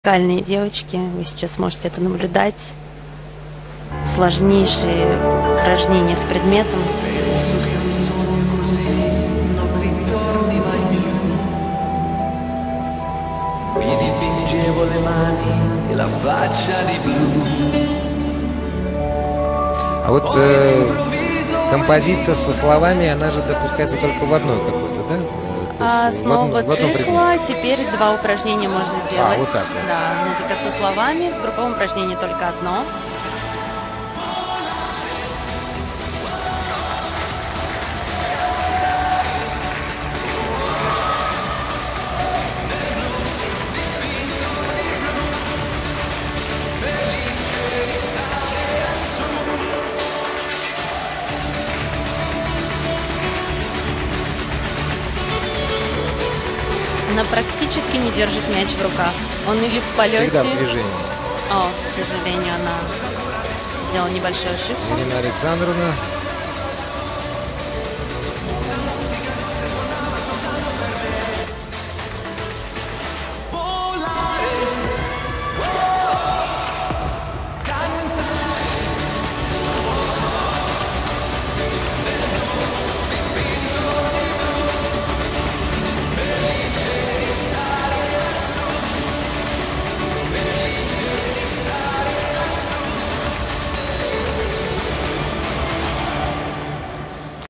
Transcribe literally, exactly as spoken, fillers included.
Музыкальные девочки, вы сейчас можете это наблюдать. Сложнейшие упражнения с предметом. А вот э, композиция со словами, она же допускается только в одной какой-то, да? А с нового в одном, цикла теперь два упражнения можно сделать. А, вот так вот. Да, музыка со словами, в другом упражнении только одно. Она практически не держит мяч в руках. Он или в полете... Всегда в движении. О, к сожалению, она сделала небольшую ошибку. Ирина Александровна